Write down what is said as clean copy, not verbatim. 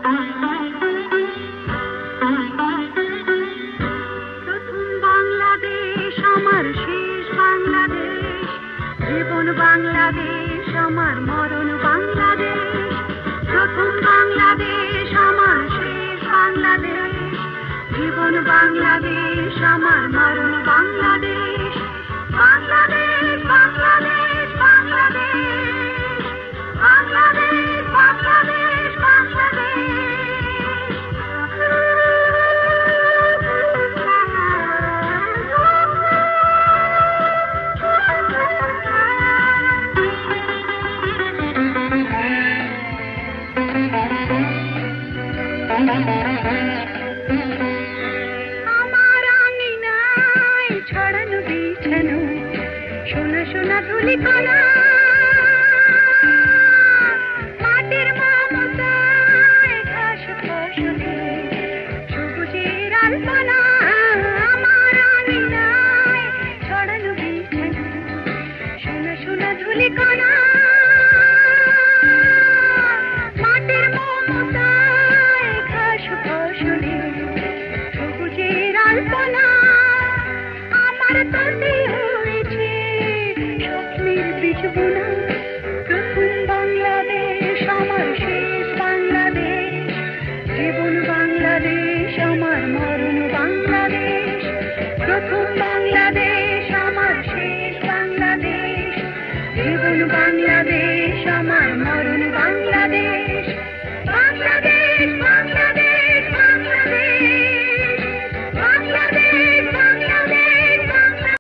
প্রথম বাংলাদেশ আমার শেষ বাংলাদেশ, জীবন বাংলাদেশ আমার মরণ বাংলাদেশ। প্রথম বাংলাদেশ আমার শেষ বাংলাদেশ, জীবন বাংলাদেশ আমার মরণ বাংলাদেশ। বাংলাদেশ বাংলাদেশ বাংলাদেশ, বাংলাদেশ বাংলাদেশ বাংলাদেশ। আমার আঙিনায় ছড়ানো বিছানো সোনা সোনা ধুলিকণা, মাটির মমতায় ঘাস ফসলে সবুজের আলপনা। আমার আঙিনায় ছড়ানো বিছানো সোনা সোনা ধুলিকণা, মাটির মমতায় ঘাস ফসলে সবুজের আলপনা। আমার তাতে হয়েছে স্বপ্নের বীজ বোনা।